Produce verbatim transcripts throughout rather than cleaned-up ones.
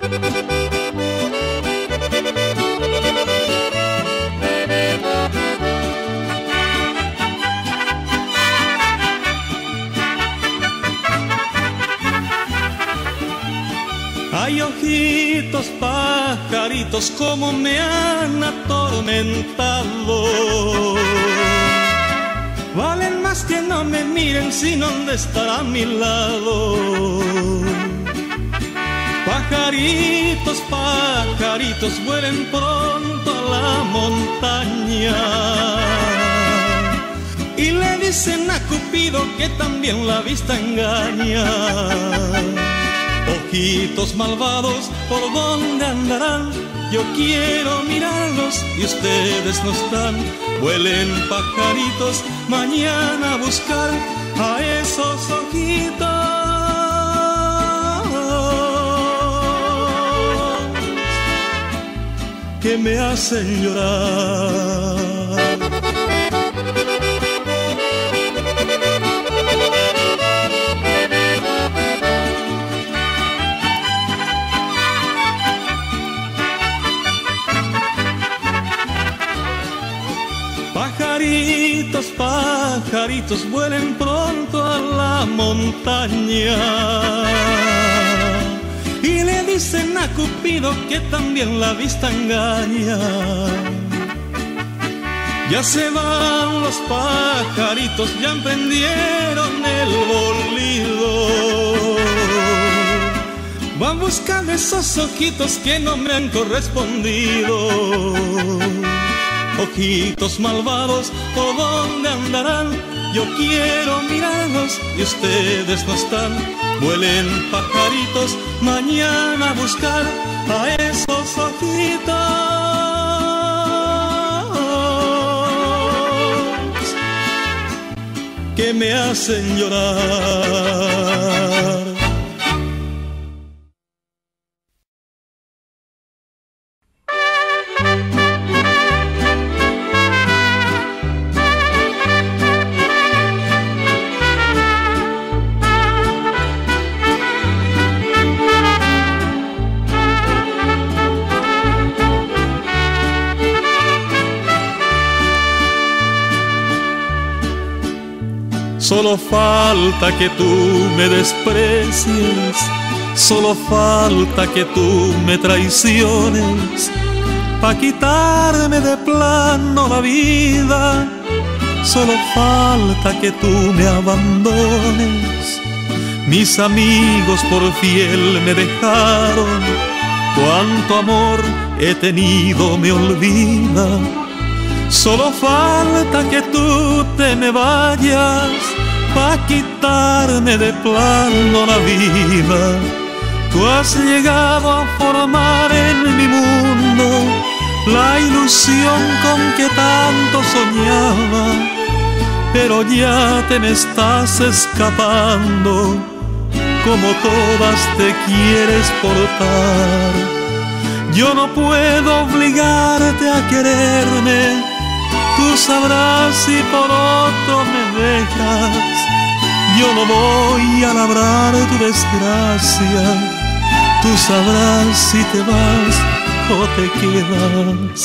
Ay, ojitos pajaritos, cómo me han atormentado. Valen más que no me miren, sino dónde estará a mi lado. Pajaritos, pajaritos, vuelen pronto a la montaña y le dicen a Cupido que también la vista engaña. Ojitos malvados, ¿por dónde andarán? Yo quiero mirarlos y ustedes no están. Vuelen pajaritos mañana a buscar a esos ojitos que me hacen llorar. Pajaritos, pajaritos, vuelen pronto a la montaña y le dicen a Cupido que también la vista engaña. Ya se van los pajaritos, ya emprendieron el bolido. Van buscando esos ojitos que no me han correspondido. Ojitos malvados, ¿por dónde andarán? Yo quiero mirarlos y ustedes no están. Vuelen pajaritos mañana a buscar a esos ojitos que me hacen llorar. Solo falta que tú me desprecies, solo falta que tú me traiciones, pa' quitarme de plano la vida. Solo falta que tú me abandones. Mis amigos por fiel me dejaron, cuánto amor he tenido me olvida. Solo falta que tú te me vayas pa' quitarme de plano la vida. Tú has llegado a formar en mi mundo la ilusión con que tanto soñaba, pero ya te me estás escapando, como todas te quieres portar. Yo no puedo obligarte a quererme, tú sabrás si por otro me dejas. Yo no voy a labrar tu desgracia, tú sabrás si te vas o te quedas.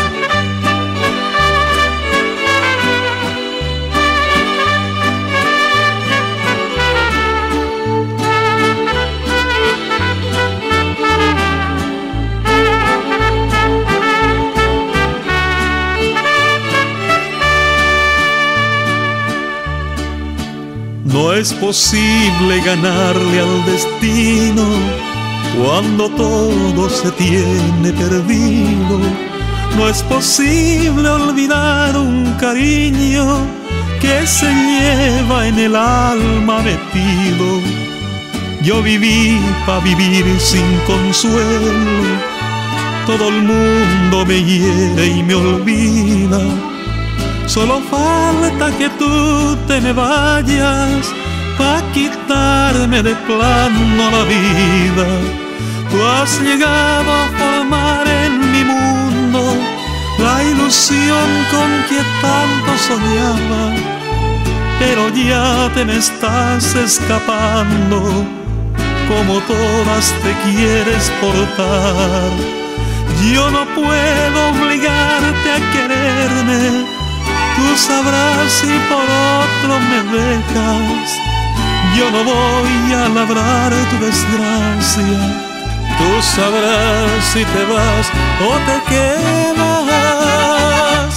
No es posible ganarle al destino cuando todo se tiene perdido. No es posible olvidar un cariño que se lleva en el alma metido. Yo viví pa' vivir sin consuelo, todo el mundo me hiere y me olvida. Solo falta que tú te me vayas pa' quitarme de plano la vida. Tú has llegado a formar en mi mundo la ilusión con que tanto soñaba, pero ya te me estás escapando, como todas te quieres portar. Yo no puedo obligarte a quererme, tú sabrás si por otro me dejas. Yo no voy a labrar tu desgracia, tú sabrás si te vas o te quedas.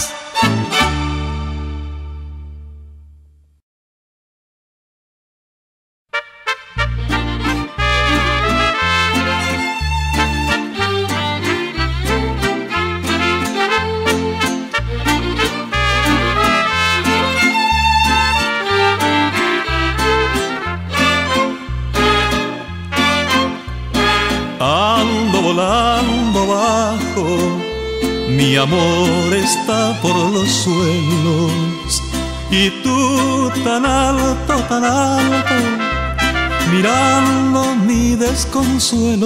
Volando bajo, mi amor está por los suelos, y tú tan alto, tan alto, mirando mi desconsuelo,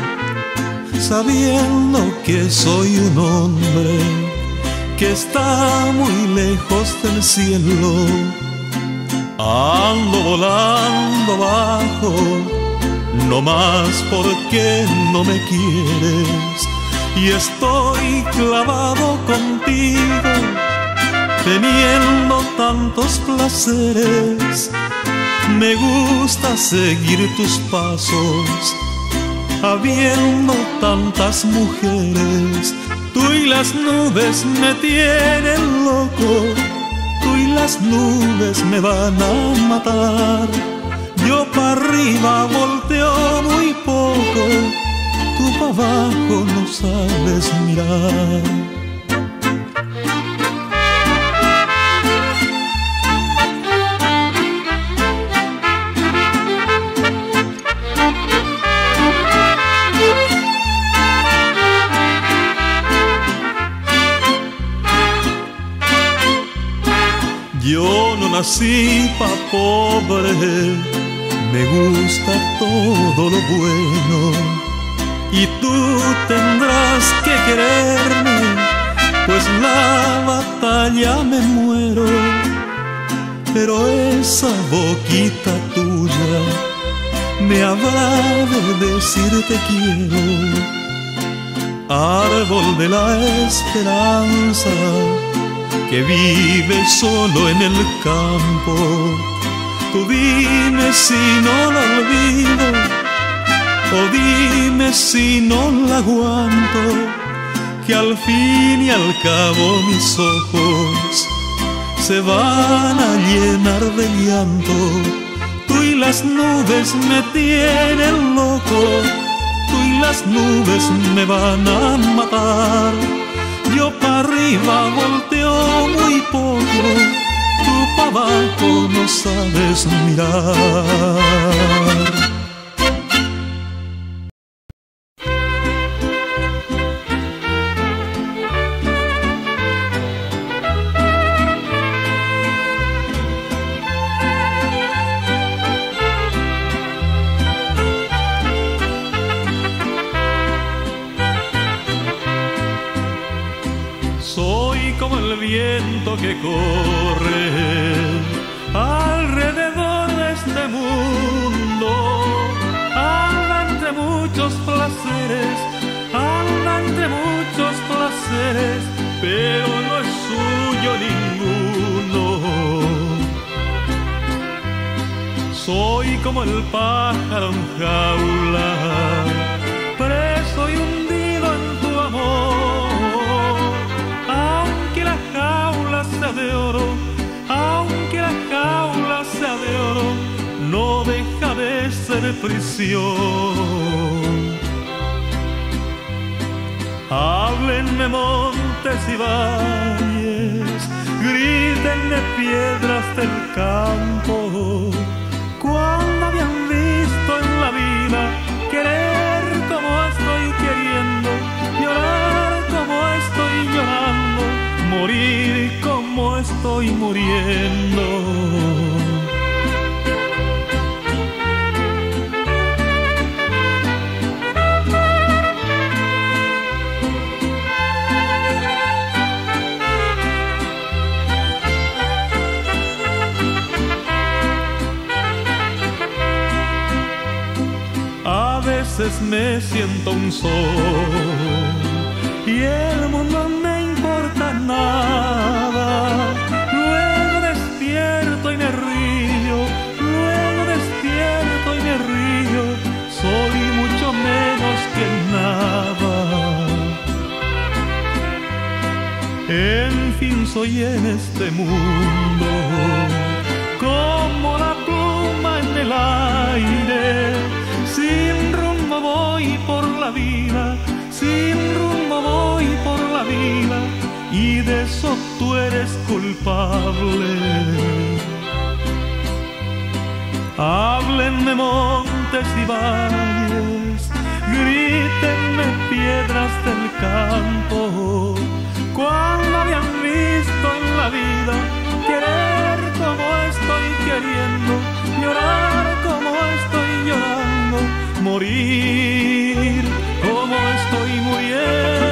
sabiendo que soy un hombre que está muy lejos del cielo. Ando volando bajo, no más porque no me quieres, y estoy clavado contigo, teniendo tantos placeres. Me gusta seguir tus pasos, habiendo tantas mujeres. Tú y las nubes me tienen loco, tú y las nubes me van a matar. Yo pa' arriba volteo muy poco, tú pa' abajo no sabes mirar. Yo no nací pa' pobre, me gusta todo lo bueno, y tú tendrás que quererme, pues la batalla me muero. Pero esa boquita tuya me habrá de decir te quiero. Árbol de la esperanza que vive solo en el campo, tú dime si no la olvido, o dime si no la aguanto, que al fin y al cabo mis ojos se van a llenar de llanto. Tú y las nubes me tienen loco, tú y las nubes me van a matar. Yo pa' arriba volteo muy poco, tú pa' abajo no sabes mirar. Soy como el viento que corre alrededor de este mundo, anda entre muchos placeres, anda entre muchos placeres, pero no es suyo ninguno. Soy como el pájaro en jaula, preso y hundido en tu amor, aunque la jaula sea de oro, aunque la jaula sea de oro, no deja de ser prisión. Háblenme montes y valles, grítenme piedras del campo, cuando habían visto en la vida querer como estoy queriendo, llorar como estoy llorando, morir como estoy muriendo. me siento un sol y el mundo no me importa nada. Luego despierto y me río, luego despierto y me río, soy mucho menos que nada. En fin, soy en este mundo como la pluma en el aire, sin rumbo voy por la vida, sin rumbo voy por la vida, y de eso tú eres culpable. Háblenme montes y valles, grítenme piedras del campo, cuando me han visto en la vida querer como estoy queriendo, llorar como estoy llorando, morir como estoy muriendo.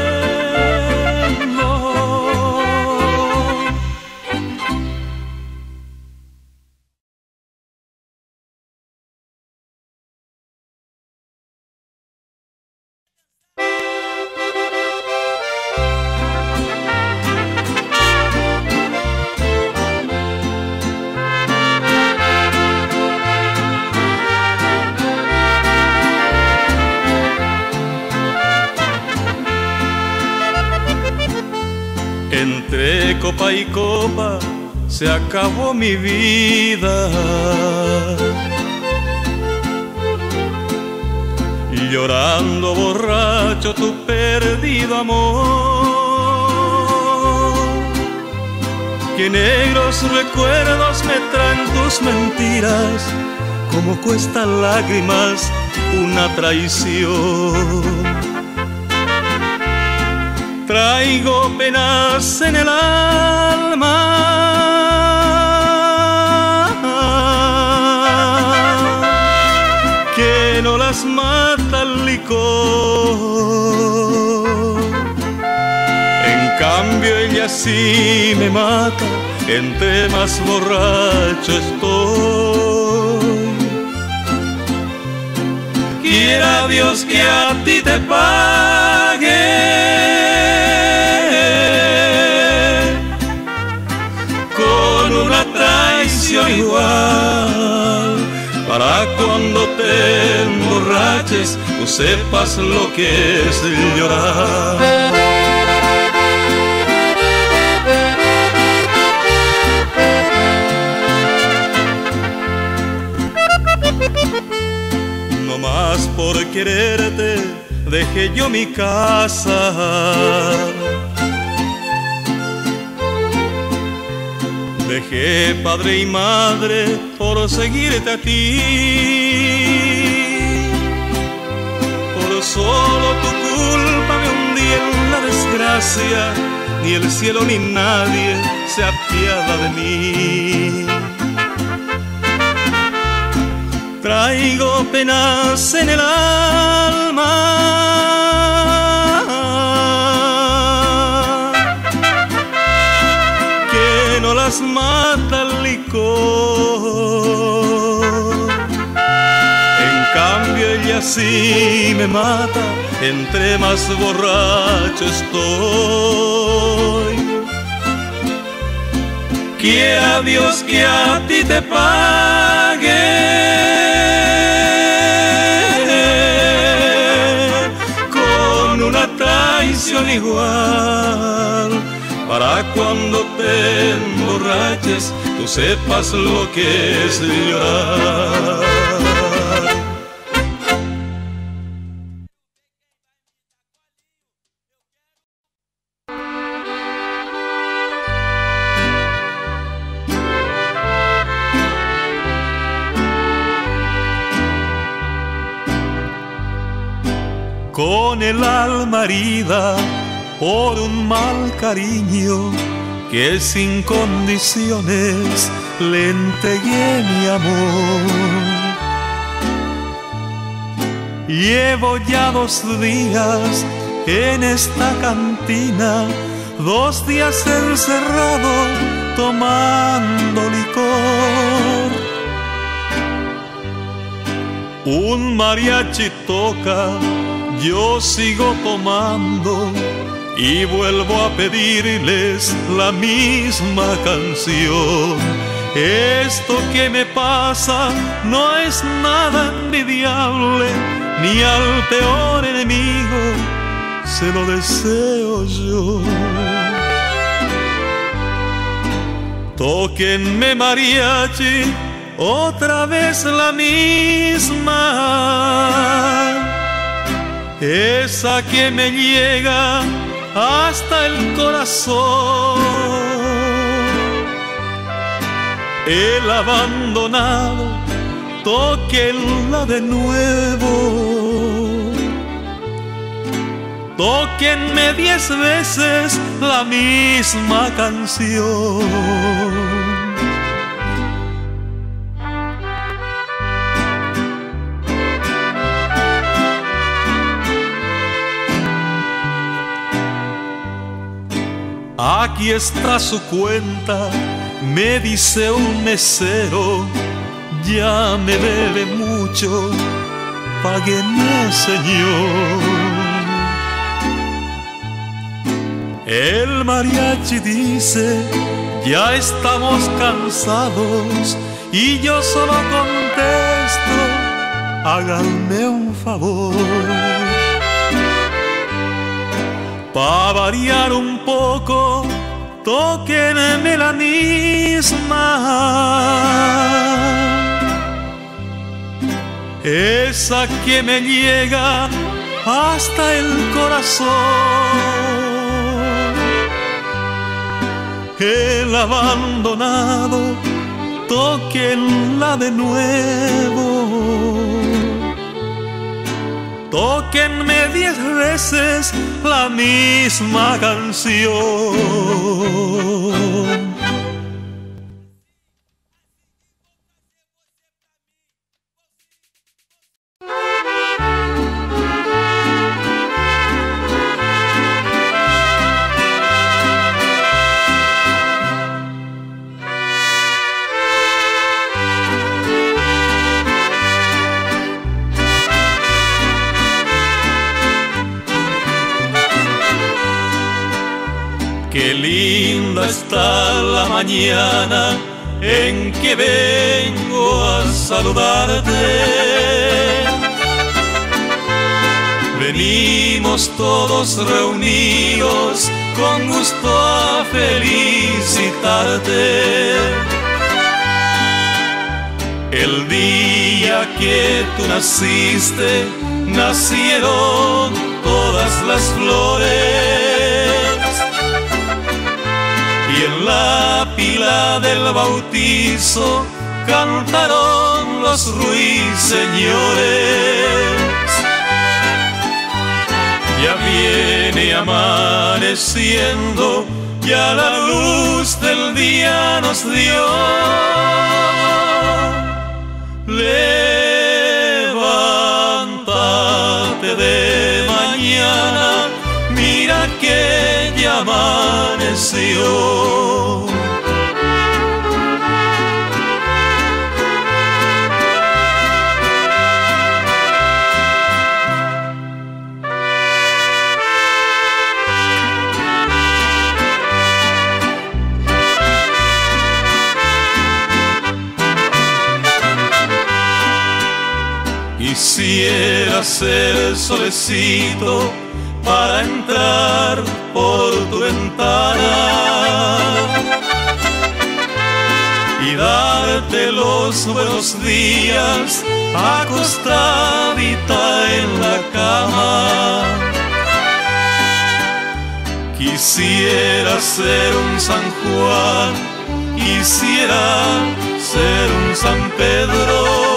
Entre copa y copa se acabó mi vida, y llorando borracho tu perdido amor. Que negros recuerdos me traen tus mentiras, como cuestan lágrimas una traición. Traigo penas en el alma que no las mata el licor. En cambio ella sí me mata, entre más borracho estoy. Quiera Dios que a ti te pague una traición igual, para cuando te emborraches tú sepas lo que es llorar. No más por quererte dejé yo mi casa, dejé padre y madre por seguirte a ti. Por solo tu culpa me hundí en la desgracia, ni el cielo ni nadie se apiada de mí. Traigo penas en el alma no las mata el licor. En cambio ella sí me mata, entre más borracho estoy. Quiera Dios que a ti te pague con una traición igual, para cuando te emborraches tú sepas lo que es llorar. Con el alma herida por un mal cariño que sin condiciones le entregué mi amor. Llevo ya dos días en esta cantina, dos días encerrado tomando licor. Un mariachi toca, yo sigo tomando y vuelvo a pedirles la misma canción. Esto que me pasa no es nada envidiable, ni al peor enemigo se lo deseo yo. Tóquenme mariachi, otra vez la misma, esa que me llega hasta el corazón. El abandonado, tóquenla de nuevo. Tóquenme diez veces la misma canción. Aquí está su cuenta, me dice un mesero, ya me debe mucho, págueme señor. El mariachi dice, ya estamos cansados, y yo solo contesto, háganme un favor. Pa' variar un poco, tóquenme la misma, esa que me llega hasta el corazón. El abandonado, tóquenla de nuevo. Tóquenme diez veces la misma canción. Qué linda está la mañana en que vengo a saludarte. Venimos todos reunidos con gusto a felicitarte. El día que tú naciste, nacieron todas las flores. Y en la pila del bautizo cantaron los ruiseñores. Ya viene amaneciendo, ya la luz del día nos dio. Levántate de mañana, mira que ya amaneció. Quisiera ser solecito para entrar por tu ventana y darte los buenos días acostadita en la cama. Quisiera ser un San Juan, quisiera ser un San Pedro,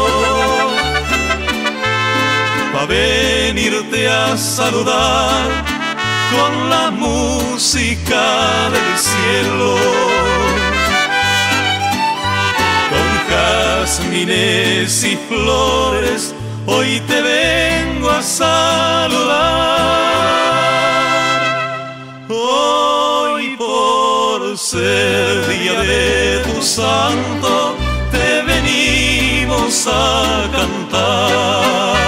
pa' venirte a saludar con la música del cielo. Con jazmines y flores hoy te vengo a saludar. Hoy por ser día de tu santo te venimos a cantar. cantar.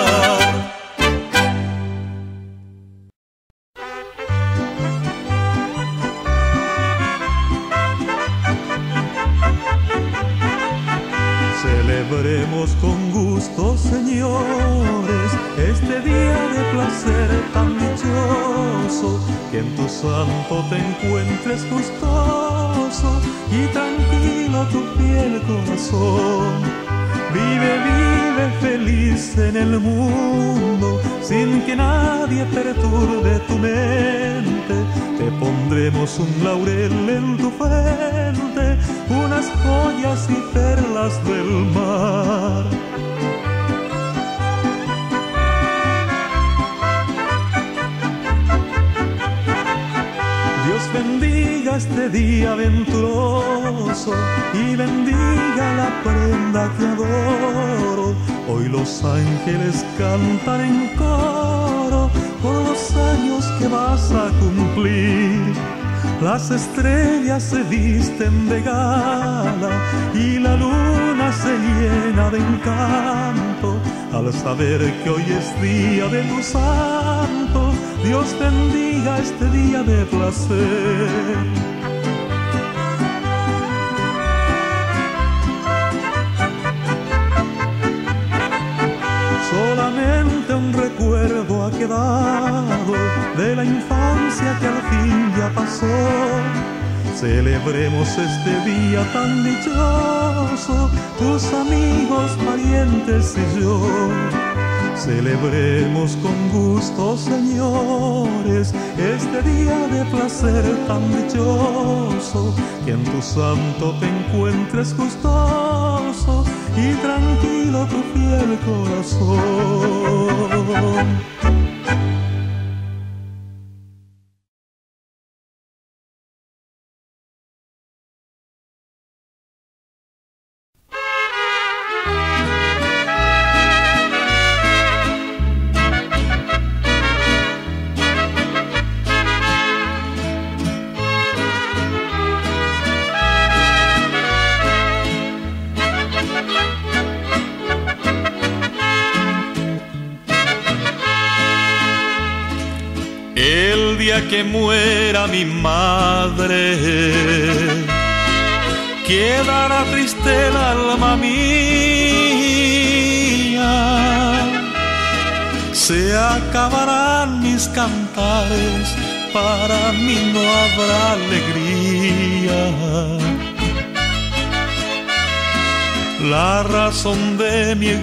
Celebremos con gusto, señores, este día de placer tan dichoso, que en tu santo te encuentres gustoso y tranquilo tu fiel corazón. Vive, vive feliz en el mundo, sin que nadie perturbe tu mente. Te pondremos un laurel en tu frente, unas joyas y perlas del mar. Dios bendiga este día venturoso y bendiga la prenda que adoro. Hoy los ángeles cantan en coro por los años que vas a cumplir. Las estrellas se visten de gala y la luna se llena de encanto al saber que hoy es día de tu santo. Dios bendiga este día de placer. Solamente un recuerdo ha quedado de la infancia que al fin ya pasó. Celebremos este día tan dichoso, tus amigos, parientes y yo. Celebremos con gusto, señores, este día de placer tan dichoso, que en tu santo te encuentres gustoso y tranquilo tu fiel corazón. El día que muera mi madre, quedará triste el alma mía. Se acabarán mis cantares, para mí no habrá alegría. La razón de mi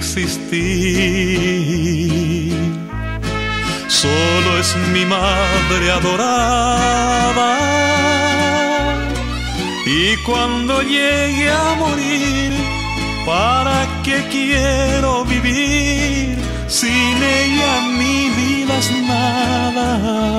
existir solo es mi madre adorada, y cuando llegue a morir, ¿para qué quiero vivir? Sin ella mi vida es nada.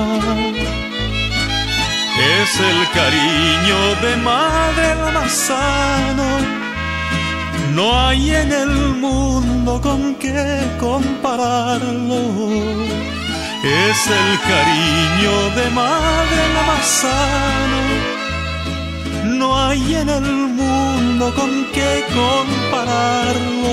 Es el cariño de madre el más sano, no hay en el mundo con qué compararlo. Es el cariño de madre lo más sano, no hay en el mundo con qué compararlo.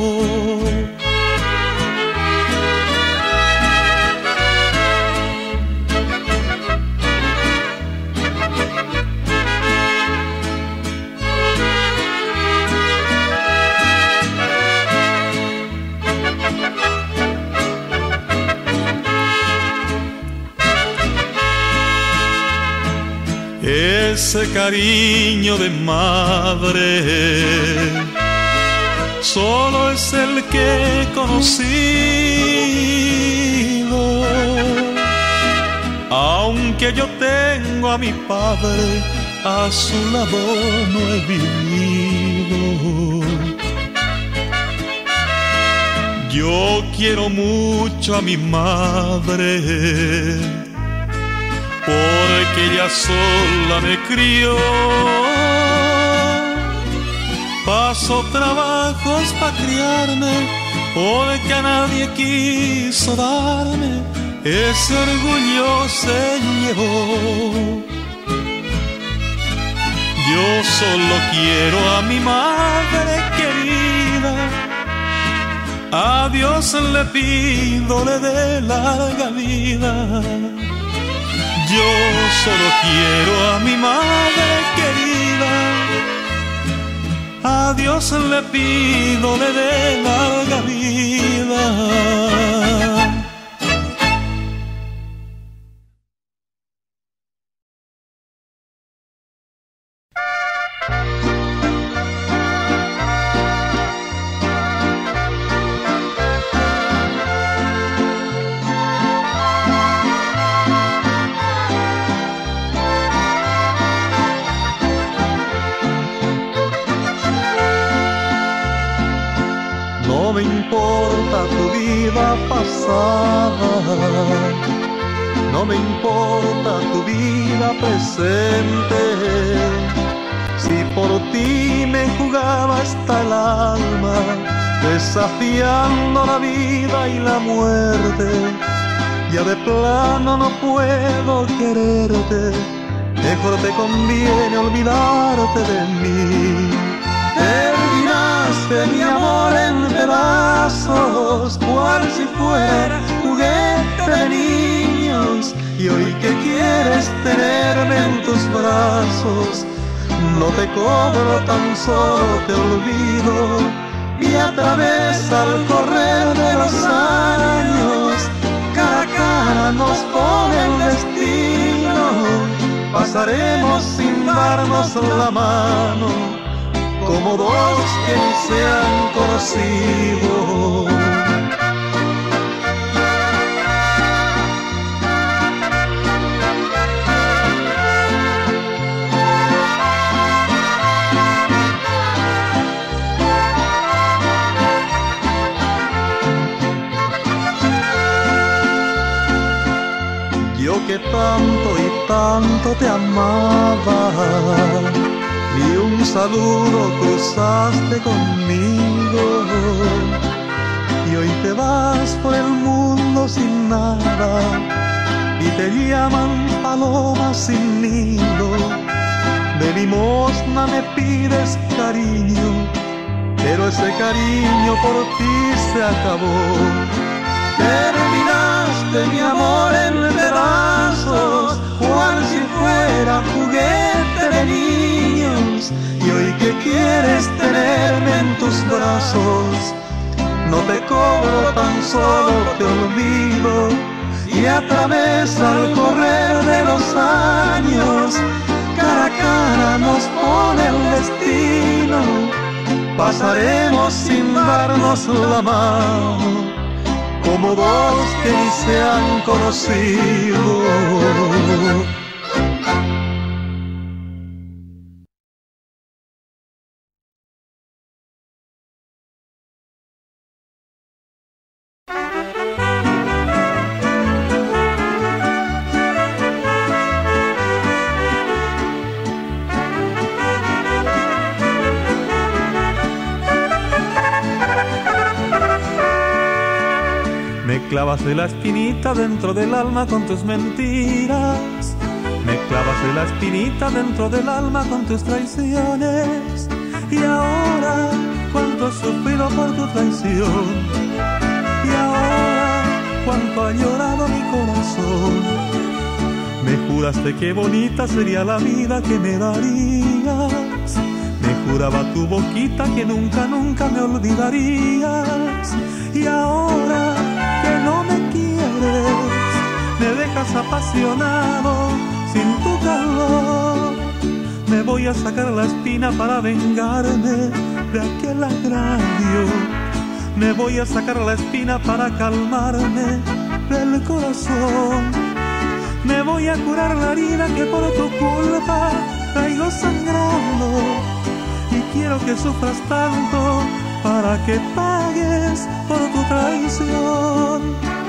Ese cariño de madre solo es el que he conocido. Aunque yo tengo a mi padre, a su lado no he vivido. Yo quiero mucho a mi madre, porque ella sola me crió. Pasó trabajos para criarme, porque a nadie quiso darme, ese orgullo se llevó. Yo solo quiero a mi madre querida, A Dios le pido le dé larga vida. Yo solo quiero a mi madre querida. A Dios le pido le dé larga vida. No me importa tu vida pasada, no me importa tu vida presente. Si por ti me jugaba hasta el alma, desafiando la vida y la muerte, ya de plano no puedo quererte. Mejor te conviene olvidarte de mí. Terminaste mi amor en pedazos, cual si fuera juguete de niños. Y hoy que quieres tenerme en tus brazos, no te cobro, tan solo te olvido. Y a través al correr de los años, cara a cara nos pone el destino. Pasaremos sin darnos la mano, como dos que ni se han conocido. Yo que tanto y tanto te amaba, ni un saludo cruzaste conmigo. Y hoy te vas por el mundo sin nada, y te llaman paloma sin nido. De limosna me pides cariño, pero ese cariño por ti se acabó. Terminaste mi amor en pedazos, cual si fuera juguete de niños. Y hoy que quieres tenerme en tus brazos, no te cobro, tan solo te olvido. Y a través al correr de los años, cara a cara nos pone el destino. Pasaremos sin darnos la mano, como dos que ni se han conocido. Me clavaste la espinita dentro del alma con tus mentiras. Me clavaste la espinita dentro del alma con tus traiciones. Y ahora, cuánto he sufrido por tu traición. Y ahora, cuánto ha llorado mi corazón. Me juraste que bonita sería la vida que me darías. Me juraba tu boquita que nunca, nunca me olvidarías. Y ahora que no me quieres, me dejas apasionado sin tu calor. Me voy a sacar la espina para vengarme de aquel agravio. Me voy a sacar la espina para calmarme del corazón. Me voy a curar la herida que por tu culpa traigo sangrando. Y quiero que sufras tanto para que pagues por tu traición.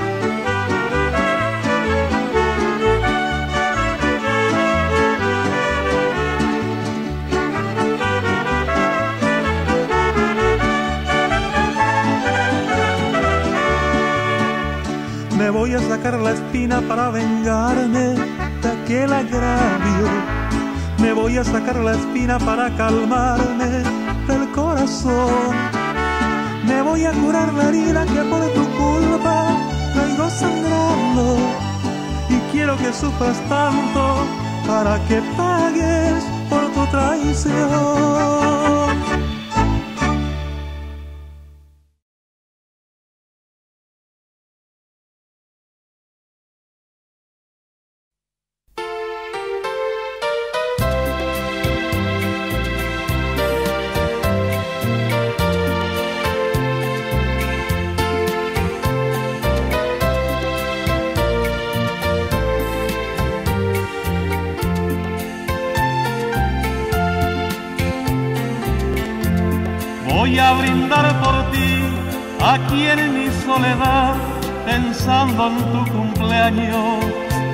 Me voy a sacar la espina para vengarme de aquel agravio. Me voy a sacar la espina para calmarme del corazón. me voy a curar la herida que por tu culpa traigo sangrando. Y quiero que sufras tanto para que pagues por tu traición. Voy a brindar por ti, aquí en mi soledad, pensando en tu cumpleaños,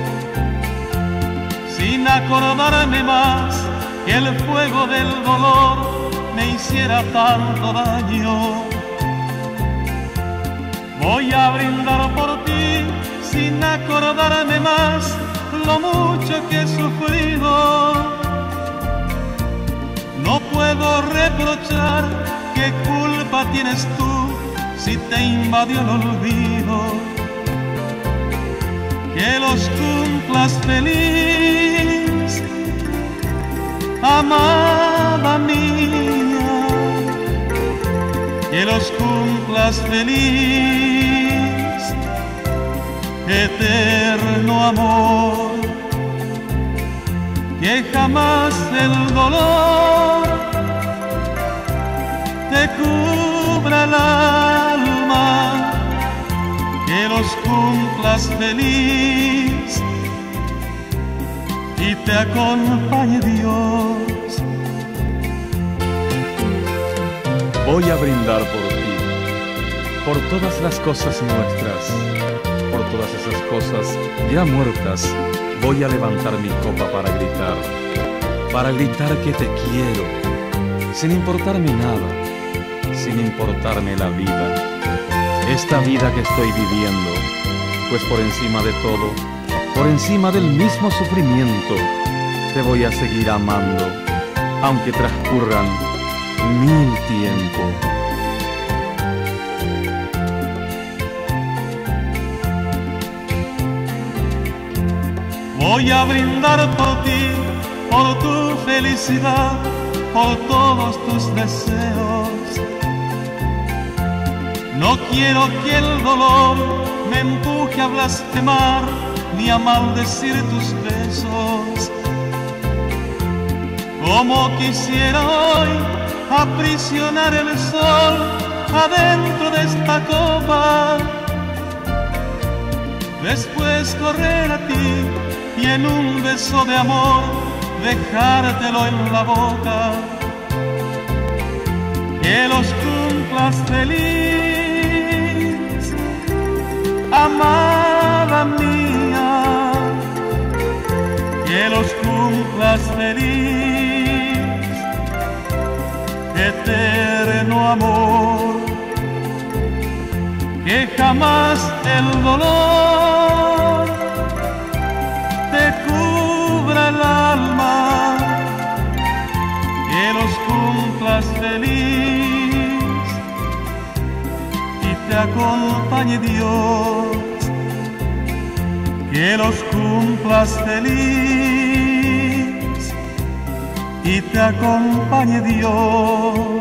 sin acordarme más que el fuego del dolor me hiciera tanto daño. Voy a brindar por ti, sin acordarme más lo mucho que he sufrido. No puedo reprochar. ¿Qué culpa tienes tú si te invadió el olvido? Que los cumplas feliz, amada mía. Que los cumplas feliz, eterno amor. Que jamás el dolor te cubra el alma, que los cumplas feliz y te acompañe Dios. Voy a brindar por ti, por todas las cosas nuestras, por todas esas cosas ya muertas. Voy a levantar mi copa para gritar, para gritar que te quiero, sin importarme nada, sin importarme la vida, esta vida que estoy viviendo, pues por encima de todo, por encima del mismo sufrimiento, te voy a seguir amando, aunque transcurran mil tiempos. Voy a brindar por ti, por tu felicidad, por todos tus deseos. No quiero que el dolor me empuje a blasfemar ni a maldecir tus besos. Como quisiera hoy aprisionar el sol adentro de esta copa, después correr a ti y en un beso de amor dejártelo en la boca. Que los cumplas feliz, amada mía. Que los cumplas feliz, eterno amor. Que jamás el dolor te cubra el alma, que los cumplas feliz y te acompañe Dios. Que los cumplas feliz y te acompañe Dios.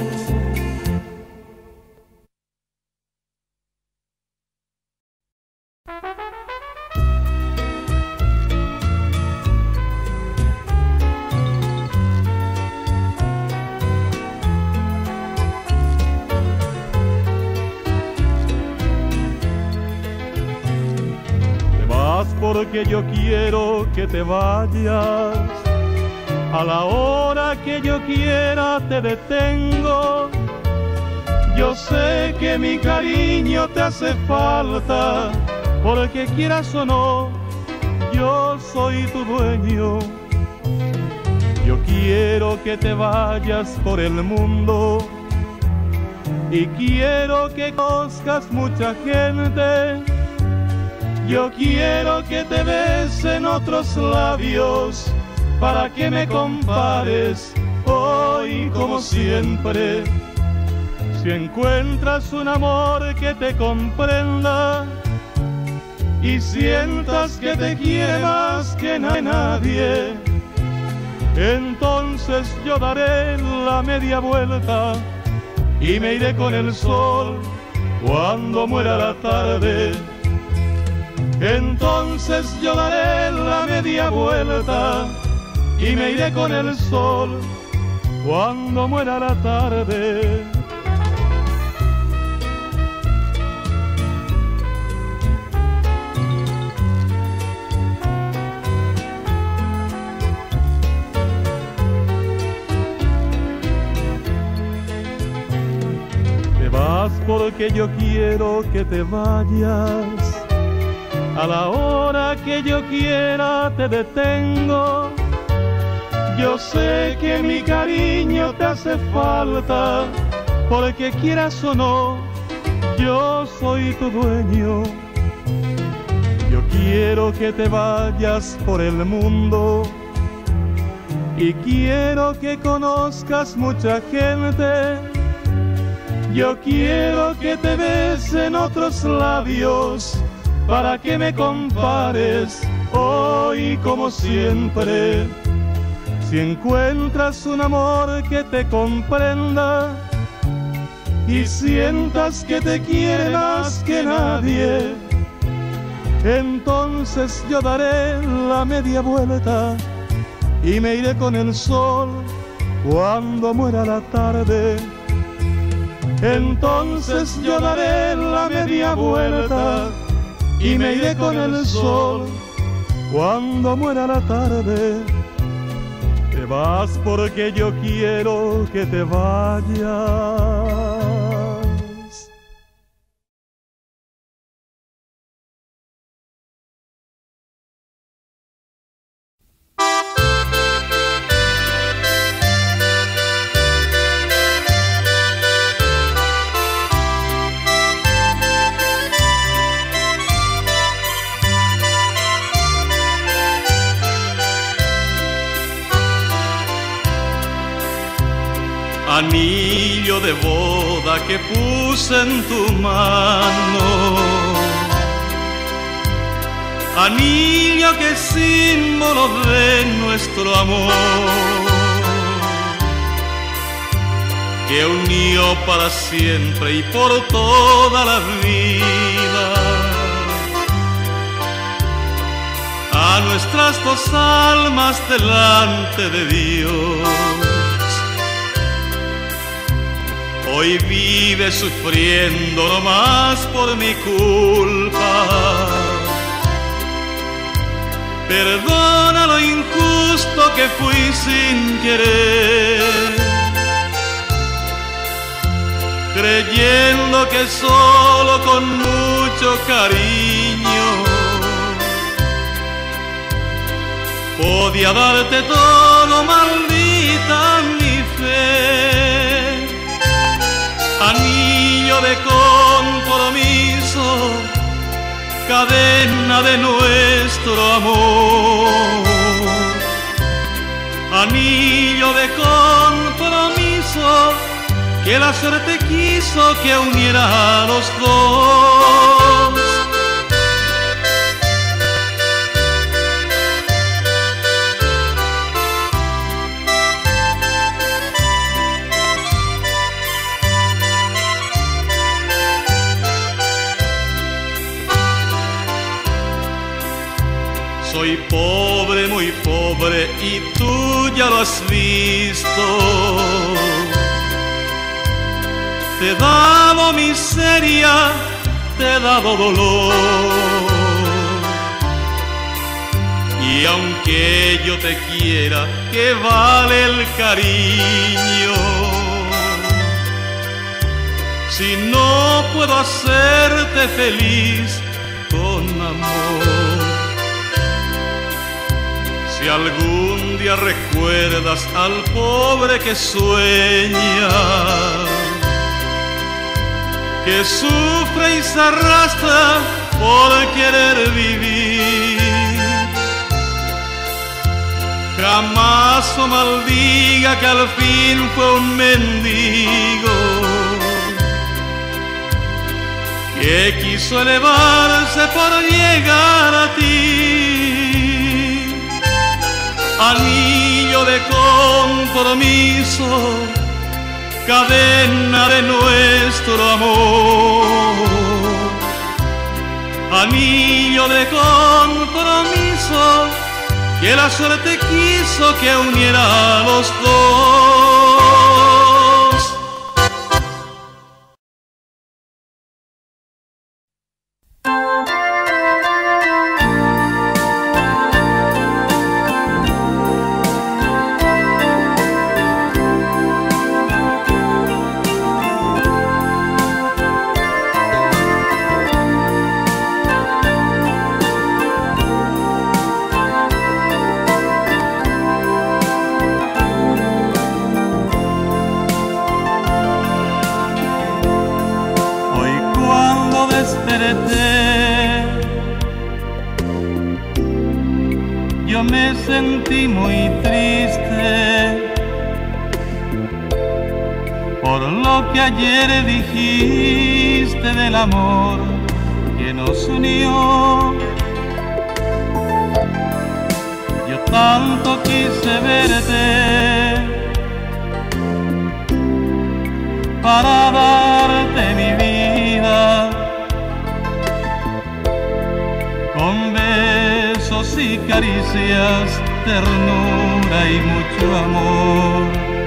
Porque yo quiero que te vayas, a la hora que yo quiera te detengo. Yo sé que mi cariño te hace falta, porque quieras o no, yo soy tu dueño. Yo quiero que te vayas por el mundo y quiero que conozcas mucha gente. Yo quiero que te besen otros labios para que me compares hoy como siempre. Si encuentras un amor que te comprenda y sientas que te quiere más que nadie, entonces yo daré la media vuelta y me iré con el sol cuando muera la tarde. Entonces yo daré la media vuelta y me iré con el sol cuando muera la tarde. Te vas porque yo quiero que te vayas. A la hora que yo quiera te detengo. Yo sé que mi cariño te hace falta, porque quieras o no, yo soy tu dueño. Yo quiero que te vayas por el mundo y quiero que conozcas mucha gente. Yo quiero que te besen otros labios para que me compares hoy como siempre. Si encuentras un amor que te comprenda y sientas que te quiere más que nadie, entonces yo daré la media vuelta y me iré con el sol cuando muera la tarde. Entonces yo daré la media vuelta y me iré con el sol cuando muera la tarde. Te vas porque yo quiero que te vayas. Anillo de boda que puse en tu mano, anillo que es símbolo de nuestro amor, que unió para siempre y por toda la vida a nuestras dos almas delante de Dios. Hoy vive sufriendo nomás por mi culpa. Perdona lo injusto que fui sin querer, creyendo que solo con mucho cariño podía darte todo, maldita mi fe. Anillo de compromiso, cadena de nuestro amor. Anillo de compromiso, que la suerte quiso que uniera a los dos. Soy pobre, muy pobre, y tú ya lo has visto. Te he dado miseria, te he dado dolor. Y aunque yo te quiera, ¿qué vale el cariño si no puedo hacerte feliz con amor? Si algún día recuerdas al pobre que sueña, que sufre y se arrastra por querer vivir, jamás o maldiga que al fin fue un mendigo que quiso elevarse por llegar a ti. Anillo de compromiso, cadena de nuestro amor. Anillo de compromiso, que la suerte quiso que uniera a los dos. Yo me sentí muy triste por lo que ayer dijiste del amor que nos unió. Yo tanto quise verte para darte mi vida, con besos y caricias, ternura y mucho amor.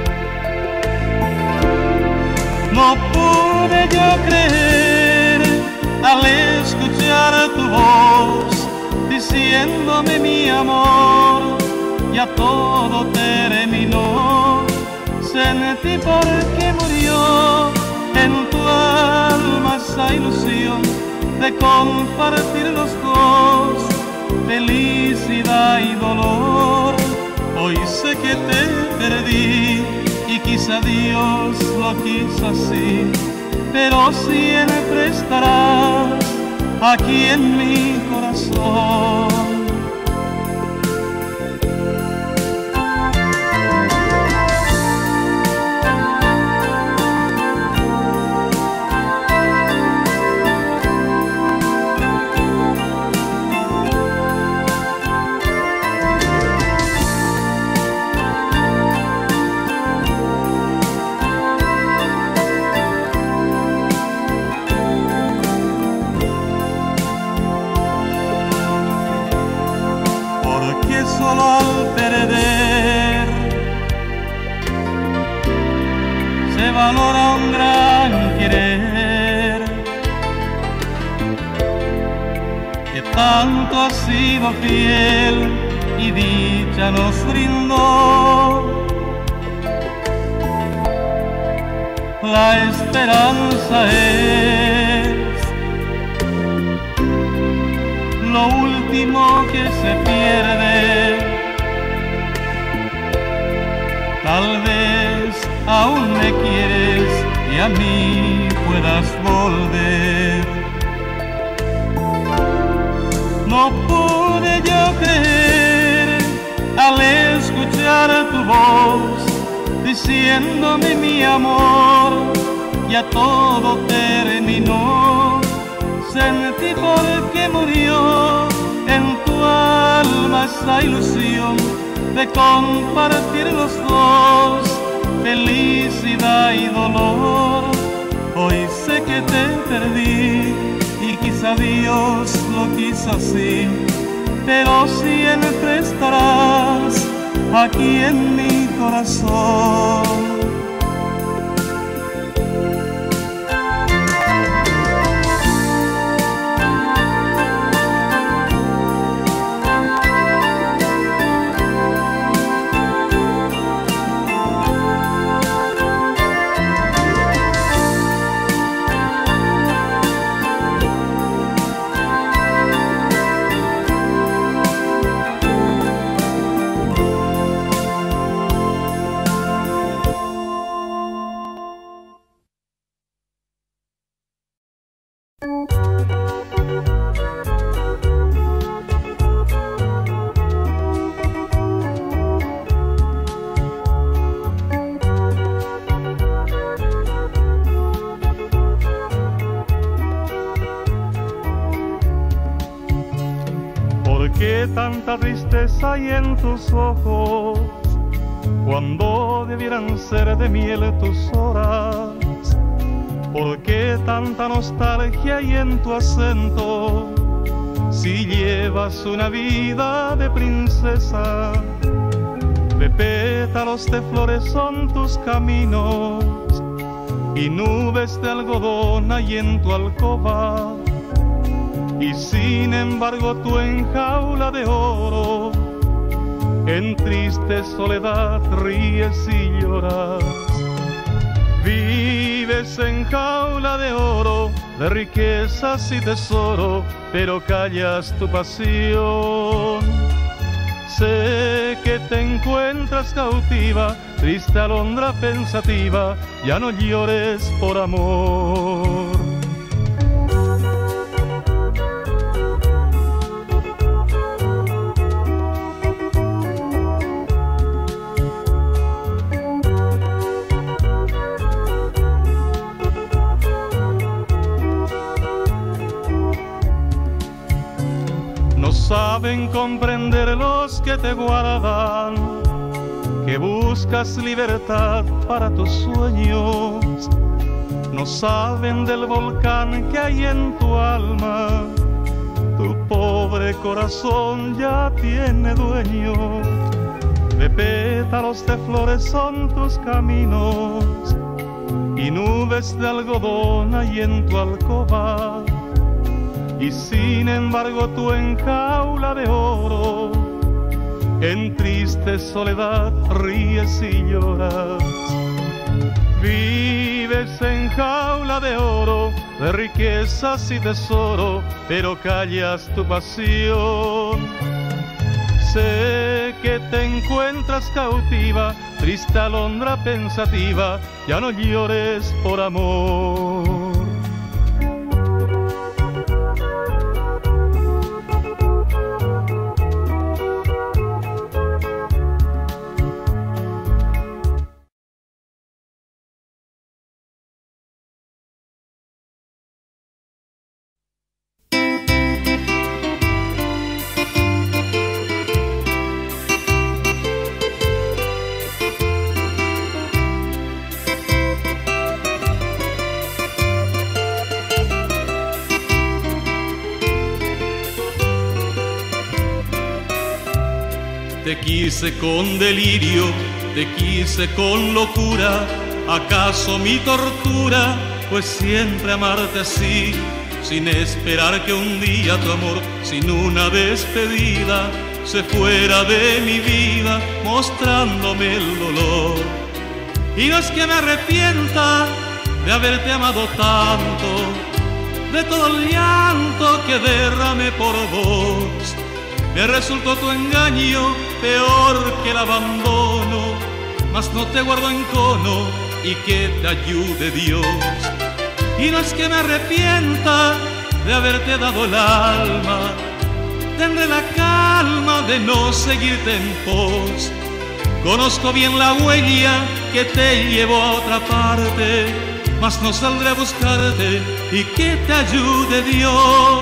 No pude yo creer al escuchar tu voz diciéndome mi amor, ya todo terminó. Sentí porque murió en tu alma esa ilusión de compartir los dos felicidad y dolor. Hoy sé que te perdí y quizá Dios lo quiso así, pero siempre estarás aquí en mi corazón. Solo al perder se valora un gran querer, que tanto ha sido fiel y dicha nos brindó. La esperanza es lo último que se pierde. Tal vez aún me quieres y a mí puedas volver. No pude yo creer al escuchar tu voz diciéndome mi amor, ya todo terminó. Sentí porque murió en tu alma esa ilusión de compartir los dos felicidad y dolor. Hoy sé que te perdí y quizá Dios lo quiso así, pero siempre estarás aquí en mi corazón. ¿Por qué tanta tristeza hay en tus ojos, cuando debieran ser de miel tus horas? ¿Por qué tanta nostalgia hay en tu acento, si llevas una vida de princesa? De pétalos de flores son tus caminos, y nubes de algodón hay en tu alcoba. Y sin embargo tú en jaula de oro, en triste soledad ríes y lloras. Vives en jaula de oro, de riquezas y tesoro, pero callas tu pasión. Sé que te encuentras cautiva, triste alondra pensativa, ya no llores por amor. Saben comprender los que te guardan, que buscas libertad para tus sueños. No saben del volcán que hay en tu alma, tu pobre corazón ya tiene dueño. De pétalos de flores son tus caminos, y nubes de algodón hay en tu alcoba. Y sin embargo tú en jaula de oro, en triste soledad ríes y lloras. Vives en jaula de oro, de riquezas y tesoro, pero callas tu pasión. Sé que te encuentras cautiva, triste alondra pensativa, ya no llores por amor. Te quise con delirio, te quise con locura. ¿Acaso mi tortura fue siempre amarte así, sin esperar que un día tu amor, sin una despedida, se fuera de mi vida mostrándome el dolor? Y no es que me arrepienta de haberte amado tanto, de todo el llanto que derramé por vos. Me resultó tu engaño peor que el abandono, mas no te guardo en cono y que te ayude Dios. Y no es que me arrepienta de haberte dado el alma, tendré la calma de no seguirte en pos. Conozco bien la huella que te llevó a otra parte, mas no saldré a buscarte y que te ayude Dios.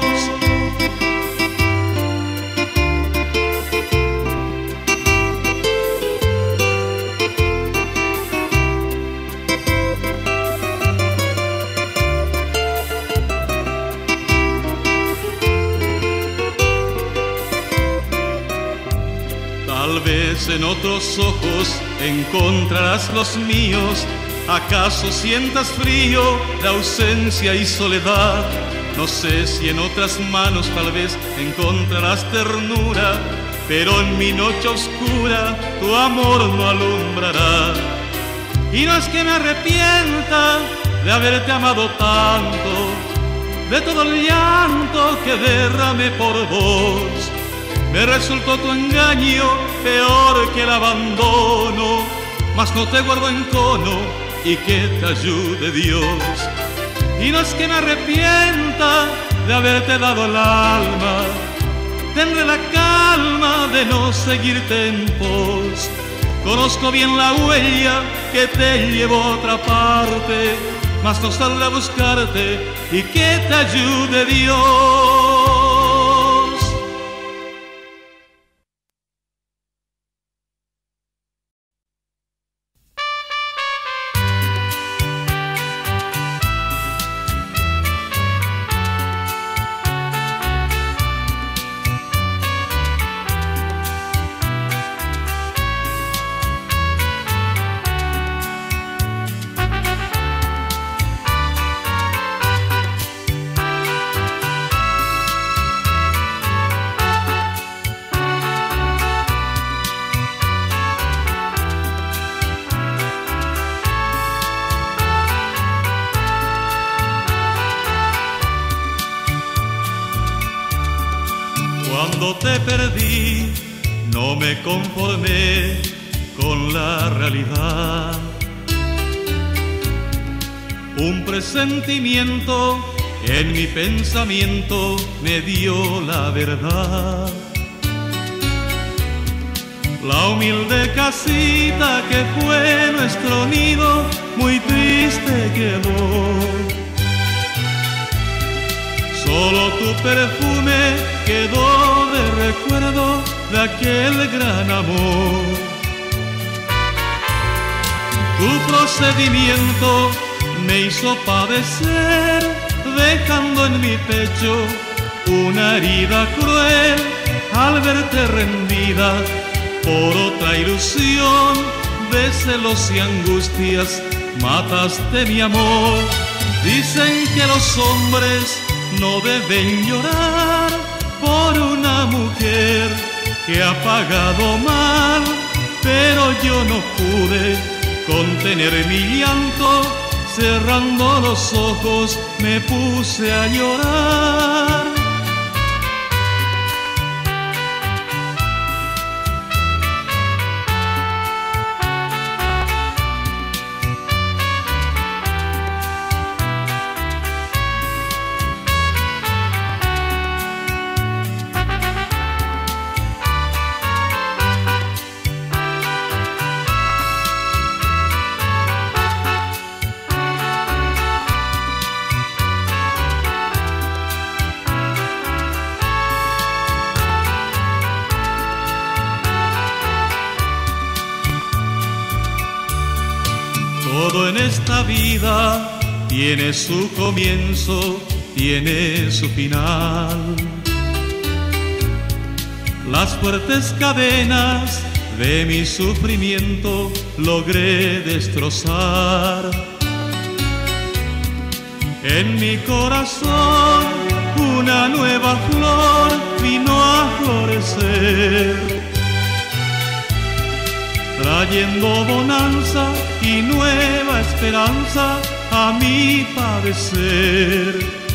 Tal vez en otros ojos encontrarás los míos. ¿Acaso sientas frío de ausencia y soledad? No sé si en otras manos tal vez encontrarás ternura, pero en mi noche oscura tu amor no alumbrará. Y no es que me arrepienta de haberte amado tanto, de todo el llanto que derramé por vos. Me resultó tu engaño peor que el abandono, mas no te guardo en cono y que te ayude Dios. Y no es que me arrepienta de haberte dado el alma, tendré la calma de no seguirte en pos. Conozco bien la huella que te llevó a otra parte, mas no saldré a buscarte y que te ayude Dios. Cuando te perdí, no me conformé con la realidad. Un presentimiento en mi pensamiento me dio la verdad. La humilde casita que fue nuestro nido muy triste quedó. Solo tu perfume quedó de recuerdo de aquel gran amor. Tu procedimiento me hizo padecer, dejando en mi pecho una herida cruel al verte rendida por otra ilusión de celos y angustias. Mataste mi amor. Dicen que los hombres no deben llorar por una mujer que ha pagado mal, pero yo no pude contener mi llanto. Cerrando los ojos me puse a llorar. Todo en esta vida tiene su comienzo, tiene su final. Las fuertes cadenas de mi sufrimiento logré destrozar. En mi corazón una nueva flor vino a florecer, trayendo bonanza y nueva esperanza a mi padecer.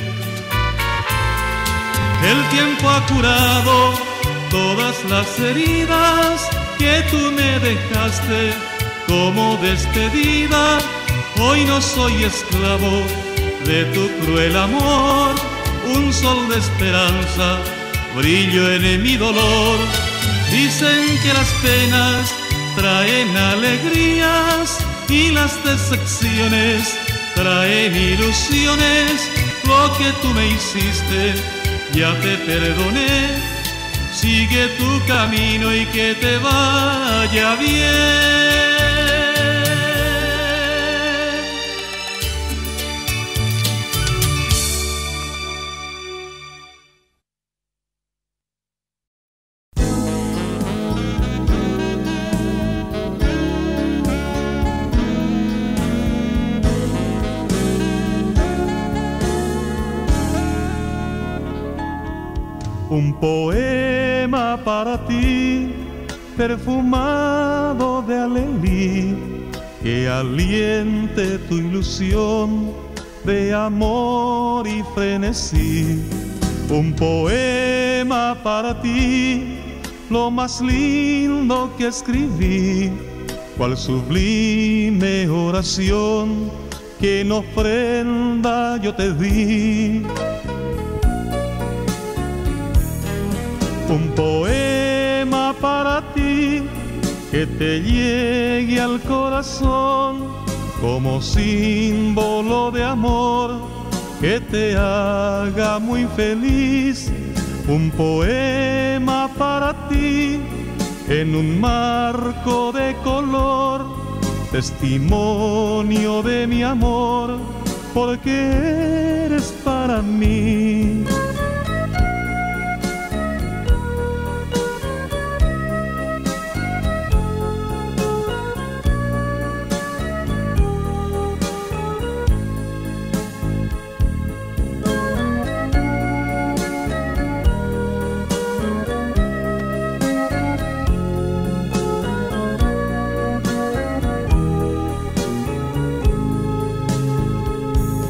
El tiempo ha curado todas las heridas que tú me dejaste como despedida. Hoy no soy esclavo de tu cruel amor, un sol de esperanza, brillo en mi dolor. Dicen que las penas traen alegrías y las decepciones traen ilusiones. Lo que tú me hiciste ya te perdoné. Sigue tu camino y que te vaya bien. Un poema para ti, perfumado de alelí, que aliente tu ilusión de amor y frenesí. Un poema para ti, lo más lindo que escribí, cual sublime oración que en ofrenda yo te di. Un poema para ti que te llegue al corazón como símbolo de amor que te haga muy feliz. Un poema para ti en un marco de color, testimonio de mi amor, porque eres para mí.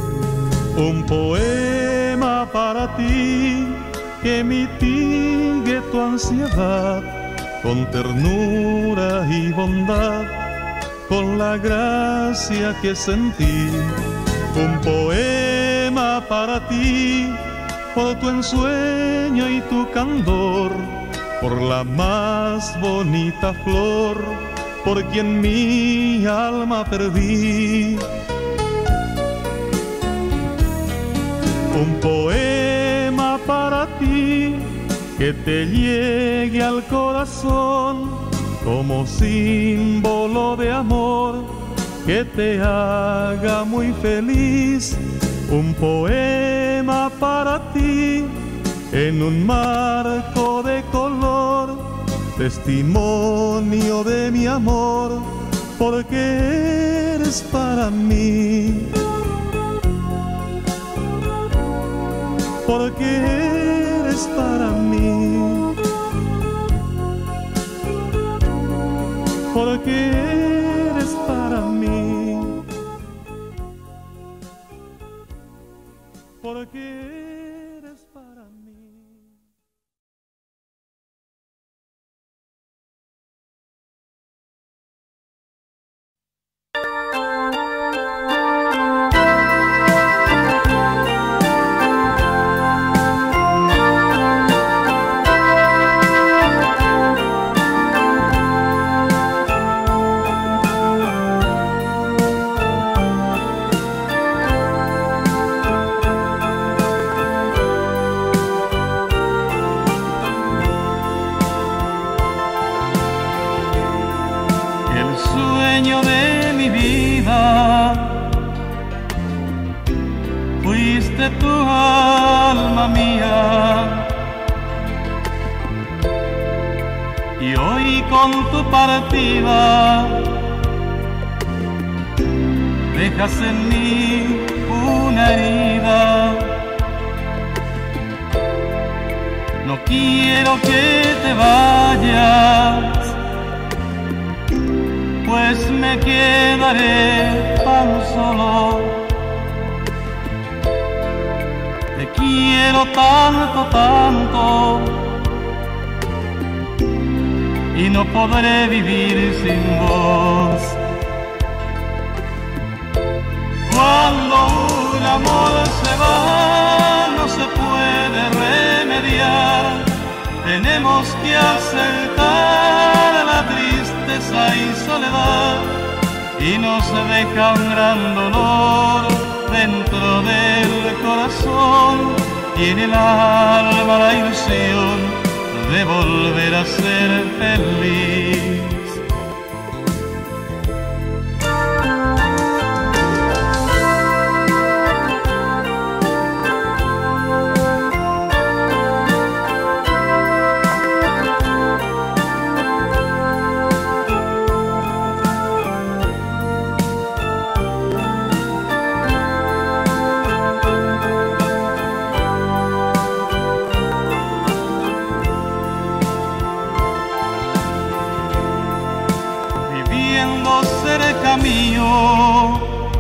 Un poema para ti que mitigue ansiedad, con ternura y bondad, con la gracia que sentí, un poema para ti, por tu ensueño y tu candor, por la más bonita flor, por quien mi alma perdí. Un poema para ti, que te llegue al corazón, como símbolo de amor, que te haga muy feliz. Un poema para ti, en un marco de color, testimonio de mi amor, porque eres para mí. Porque eres para mí. Porque eres para mí. Porque eres para mí. Fuiste tu alma mía, y hoy con tu partida dejas en mí una herida. No quiero que te vayas, pues me quedaré tan solo. Te quiero tanto, tanto, y no podré vivir sin vos. Cuando un amor se va, no se puede remediar. Tenemos que aceptar la tristeza y soledad, y nos deja un gran dolor dentro del corazón, y en el alma la ilusión de volver a ser feliz. Cerca mío,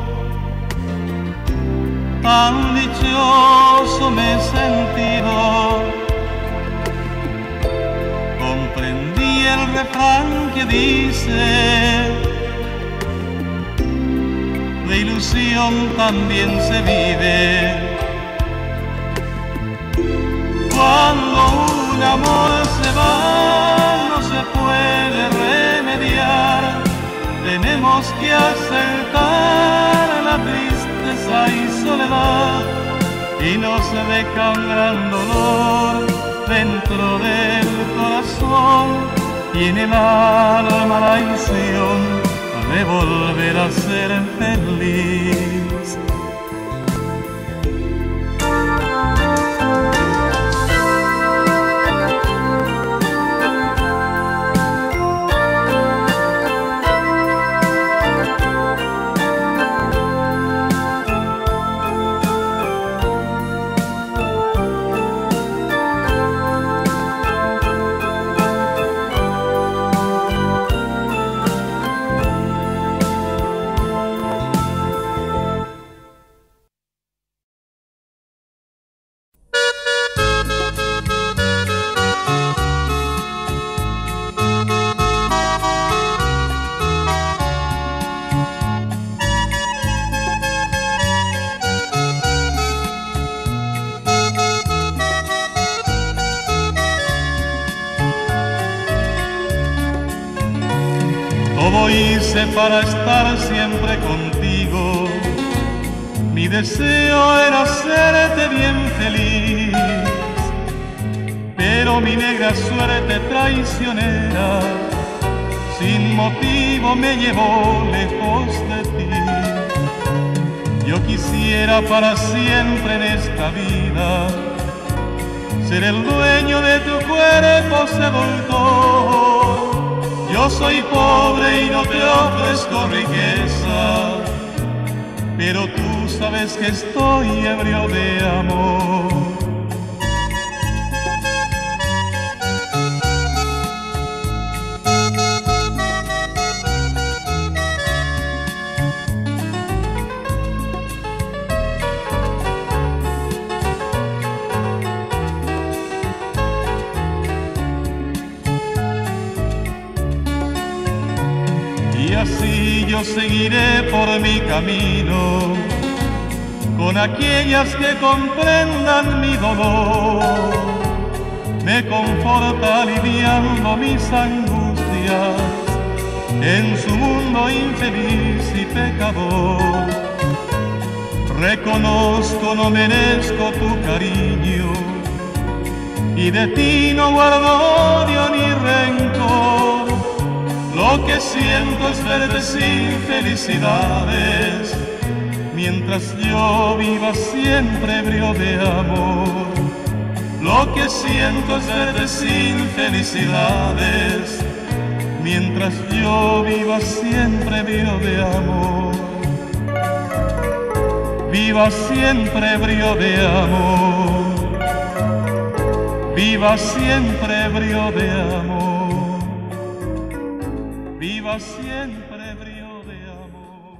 tan dichoso me he sentido. Comprendí el refrán que dice: de ilusión también se vive. Cuando un amor se va, no se puede remediar. Tenemos que aceptar la tristeza y soledad, y nos deja un gran dolor dentro del corazón, y en el alma la ilusión de volver a ser feliz. Todo hice para estar siempre contigo. Mi deseo era hacerte bien feliz, pero mi negra suerte traicionera sin motivo me llevó lejos de ti. Yo quisiera para siempre en esta vida ser el dueño de tu cuerpo seductor. Yo soy pobre y no te ofrezco riqueza, pero tú sabes que estoy ebrio de amor. Y así yo seguiré por mi camino, con aquellas que comprendan mi dolor. Me conforta aliviando mis angustias en su mundo infeliz y pecador. Reconozco no merezco tu cariño y de ti no guardo odio ni rencor. Lo que siento es verte sin felicidades, mientras yo viva siempre ebrio de amor. Lo que siento es verte sin felicidades, mientras yo viva siempre ebrio de amor. Viva siempre ebrio de amor, viva siempre ebrio de amor. Viva siempre ebrio de amor.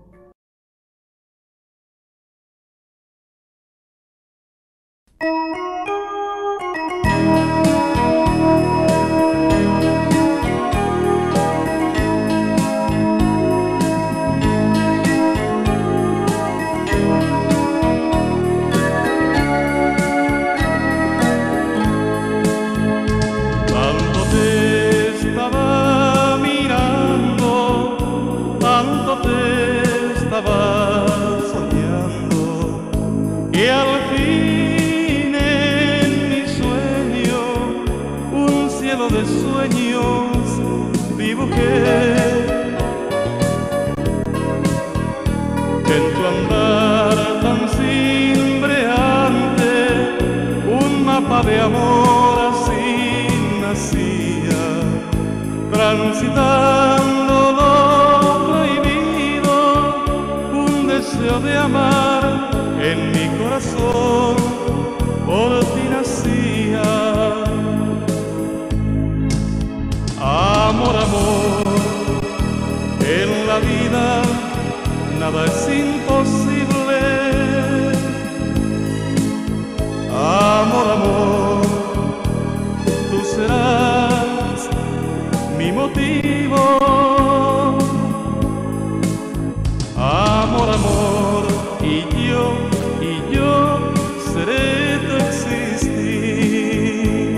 De sueños dibujé en tu andar tan cimbreante, un mapa de amor así nacía, transitando lo prohibido, un deseo de amar en mi corazón por ti nacía. Amor, amor, en la vida nada es imposible. Amor, amor, tú serás mi motivo. Amor, amor, y yo, y yo seré tu existir.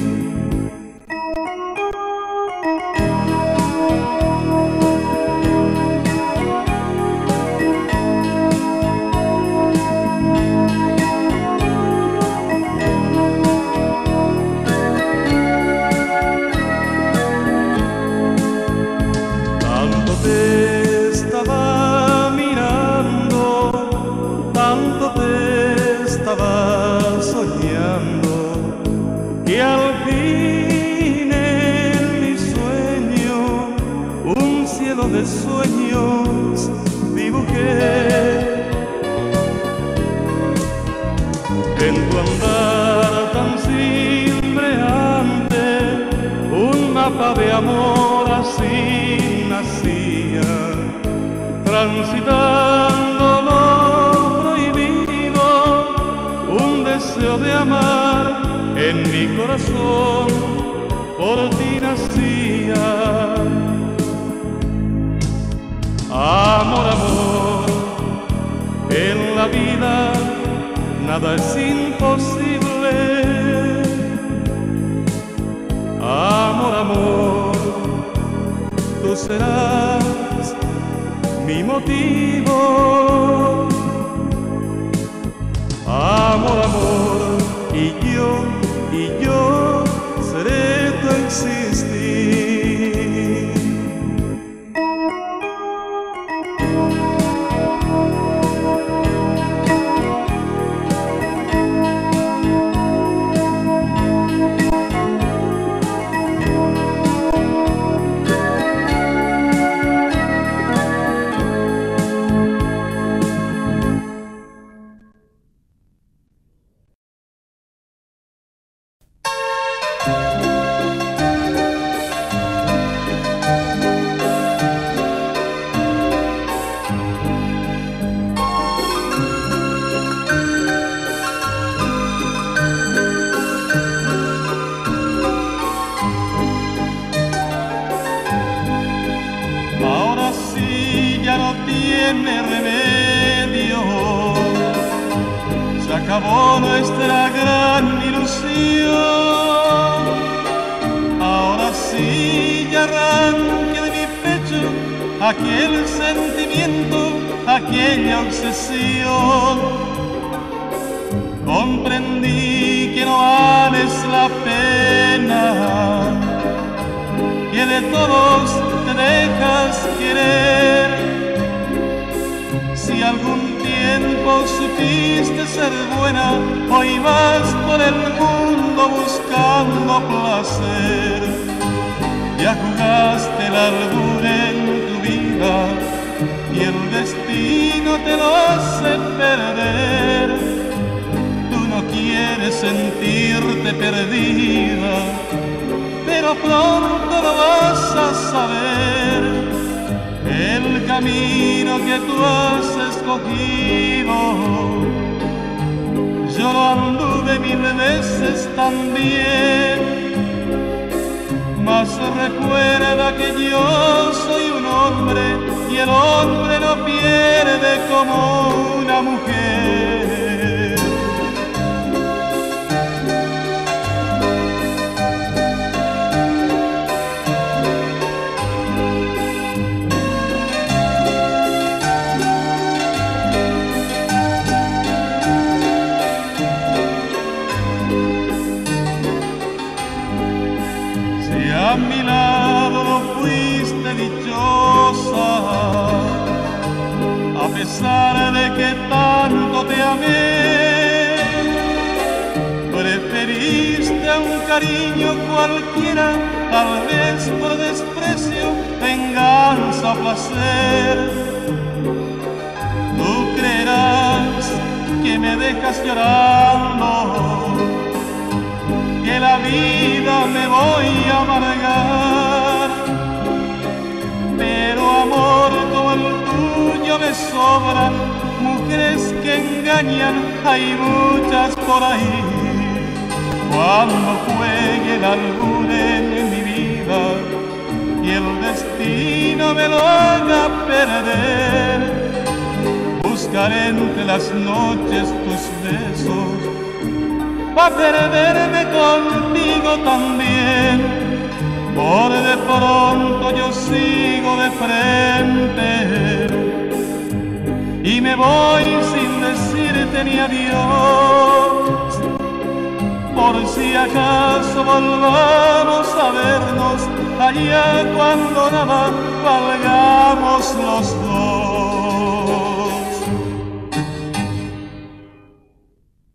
Soñando y al fin en mi sueño un cielo de sueños dibujé. En tu andar tan cimbreante, un mapa de amor así nacía, transitando lo prohibido, un deseo de amar en mi corazón por ti nacía. Amor, amor, en la vida nada es imposible. Amor, amor, tú tú serás mi motivo. Amor, amor, y yo, y yo seré tu existir. Acabó nuestra gran ilusión. Ahora sí ya arranque de mi pecho aquel sentimiento, aquella obsesión. Comprendí que no vales la pena, que de todos te dejas querer. Si algún tiempo supiste ser buena, hoy vas por el mundo buscando placer. Ya jugaste el albur en tu vida y el destino te lo hace perder. Tú no quieres sentirte perdida, pero pronto lo vas a saber. El camino que tú has escogido, yo lo anduve mil veces también. Mas recuerda que yo soy un hombre y el hombre no pierde como una mujer. A mi lado no fuiste dichosa, a pesar de que tanto te amé. Preferiste a un cariño cualquiera, tal vez por desprecio, venganza o placer. Tú creerás que me dejas llorando, que la vida me voy a amargar, pero amor como el tuyo me sobran. Mujeres que engañan hay muchas por ahí. Cuando juegue el albur en mi vida y el destino me lo haga perder, buscaré entre las noches tus besos pa' perderme contigo también. Por de pronto yo sigo de frente y me voy sin decirte ni adiós. Por si acaso volvamos a vernos allá cuando nada valgamos los